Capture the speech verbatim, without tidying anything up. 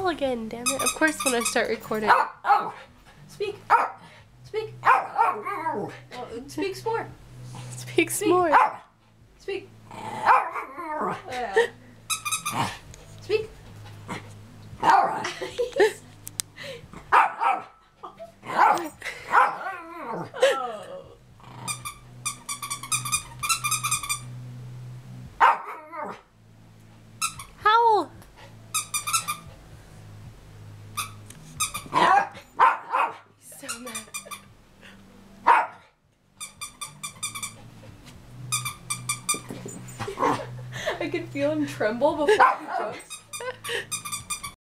howl again, damn it. Of course when I start recording. Speak. Speak. Well, speaks more. Speaks Speak. more. Speak. Yeah. Speak. Howl. He's so mad. I could feel him tremble before.